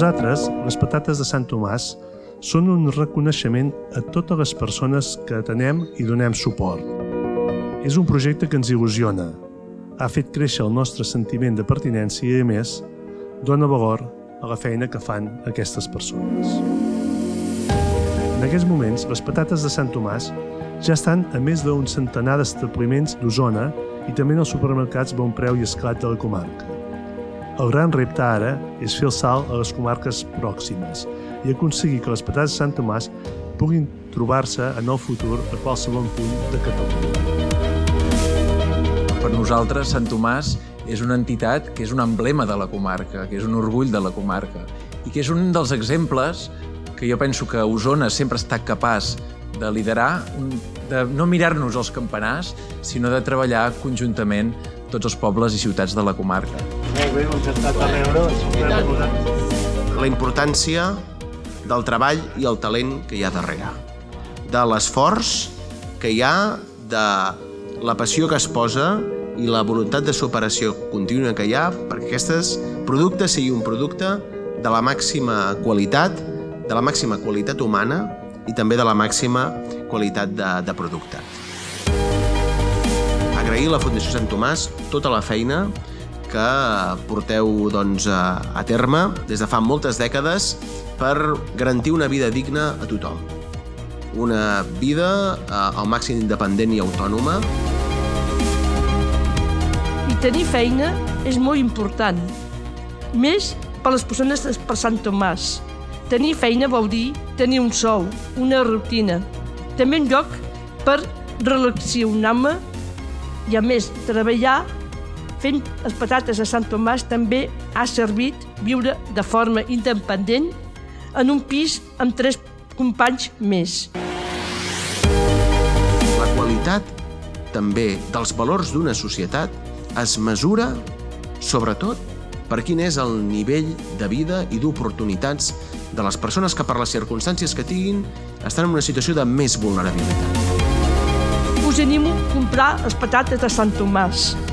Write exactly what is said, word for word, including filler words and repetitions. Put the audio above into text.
nosaltres, les patates de Sant Tomàs són un reconeixement a totes les persones que atenem i donem suport. És un projecte que ens il·lusiona, ha fet créixer el nostre sentiment de pertinença i, a més, dona valor a la feina que fan aquestes persones. En aquests moments, les patates de Sant Tomàs ja estan a més d'un centenar d'establiments d'Osona i també en els supermercats Bon Preu i Esclat de la comarca. El gran repte ara és fer el salt a les comarques pròximes i aconseguir que les patates de Sant Tomàs puguin trobar-se en el futur a qualsevol punt de Catalunya. Per nosaltres, Sant Tomàs és una entitat que és un emblema de la comarca, que és un orgull de la comarca i que és un dels exemples que jo penso que Osona sempre ha estat capaç de liderar, de no mirar-nos els campanars, sinó de treballar conjuntament tots els pobles i ciutats de la comarca. Molt bé, doncs estat a veure. La importància del treball i el talent que hi ha darrere, de l'esforç que hi ha, de la passió que es posa i la voluntat de superació contínua que hi ha perquè aquests productes sigui un producte de la màxima qualitat, de la màxima qualitat humana i també de la màxima qualitat de, de producte. Agrair a la Fundació Sant Tomàs tota la feina que porteu doncs, a, a terme des de fa moltes dècades per garantir una vida digna a tothom. Una vida eh, al màxim independent i autònoma. I tenir feina és molt important, més per les persones per Sant Tomàs. Tenir feina vol dir tenir un sou, una rutina, també un lloc per relacionar-me i, a més, treballar fent les patates a Sant Tomàs també ha servit viure de forma independent en un pis amb tres companys més. La qualitat també dels valors d'una societat es mesura, sobretot, per quin és el nivell de vida i d'oportunitats de les persones que per les circumstàncies que tinguin estan en una situació de més vulnerabilitat. Us animo a comprar les patates de Sant Tomàs.